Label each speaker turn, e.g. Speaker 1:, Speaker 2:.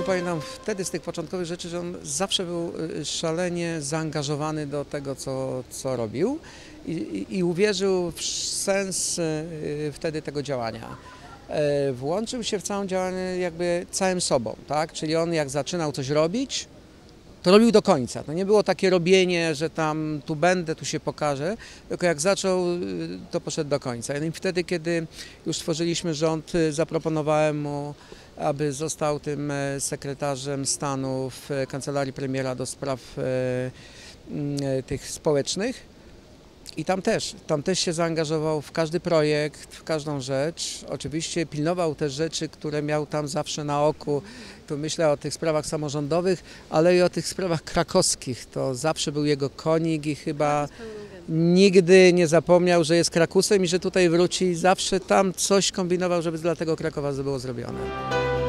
Speaker 1: pamiętam wtedy z tych początkowych rzeczy, że on zawsze był szalenie zaangażowany do tego, co robił i uwierzył w sens wtedy tego działania. Włączył się w całą działanie jakby całym sobą, tak? Czyli on jak zaczynał coś robić, to robił do końca. To nie było takie robienie, że tam tu będę, tu się pokażę, tylko jak zaczął, to poszedł do końca. I wtedy, kiedy już stworzyliśmy rząd, zaproponowałem mu, aby został tym sekretarzem stanu w Kancelarii Premiera do spraw tych społecznych. I tam też się zaangażował w każdy projekt, w każdą rzecz. Oczywiście pilnował też rzeczy, które miał tam zawsze na oku. Tu myślę o tych sprawach samorządowych, ale i o tych sprawach krakowskich. To zawsze był jego konik i chyba nigdy nie zapomniał, że jest Krakusem i że tutaj wróci. Zawsze tam coś kombinował, żeby dla tego Krakowa było zrobione.